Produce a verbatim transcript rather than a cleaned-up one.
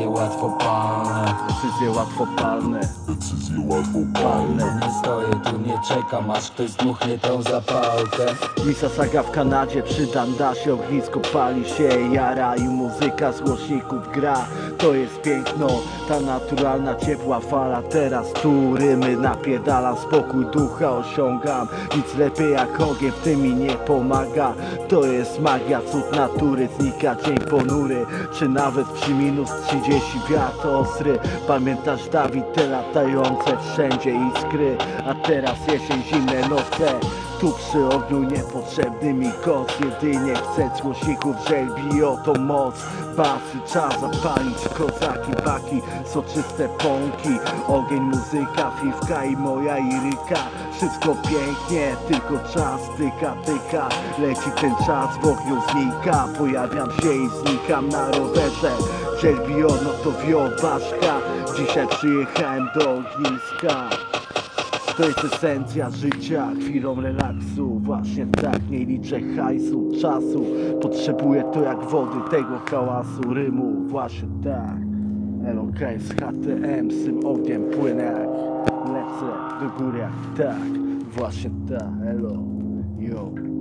Decyzje łatwopalne, Decyzje łatwopalne, Decyzje łatwopalne. nie stoję tu, nie czekam, aż ktoś zdmuchnie tą zapałkę. Mississauga w Kanadzie, przy Dandasie ognisko pali się, jara i muzyka z głośników gra. To jest piękno, ta naturalna ciepła fala. Teraz tu rymy napierdalam, spokój ducha osiągam. Nic lepiej jak ogień w tym mi nie pomaga. To jest magia, cud natury, znika dzień ponury. Czy nawet przy minus trzydzieści wiatr ostry. Pamiętasz Dawid, te latające wszędzie iskry. A teraz jesień, zimne noce, tu przy ogniu niepotrzebny mi koc. Jedynie chcę z głośników żelbi o tą moc. Basy czas zapalić, kozaki, baki, soczyste pąki. Ogień, muzyka, fifka i moja iryka. Wszystko pięknie, tylko czas tyka, tyka. Leci ten czas, w ogniu znika. Pojawiam się i znikam na rowerze. Żelbi no to wiobaszka. Dzisiaj przyjechałem do ogniska. To jest esencja życia, chwilą relaksu. Właśnie tak, nie liczę hajsu, czasu. Potrzebuję to jak wody, tego hałasu, rymu. Właśnie tak. L O K z H T M, z tym ogniem płynę jak lecę do góry jak tak. Właśnie tak, elo, yo.